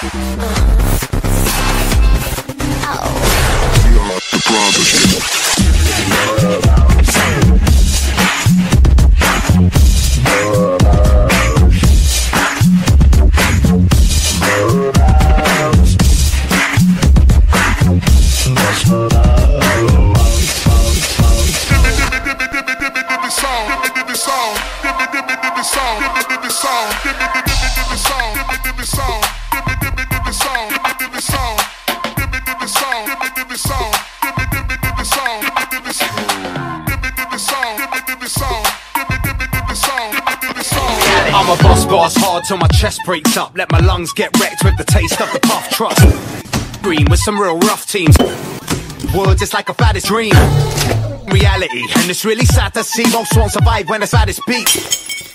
I'm a boss hard till my chest breaks up. Let my lungs get wrecked with the taste of the puff trust. Green with some real rough teams. Words, it's like a fattest dream. Reality, and it's really sad to see most won't survive when it's at its peak.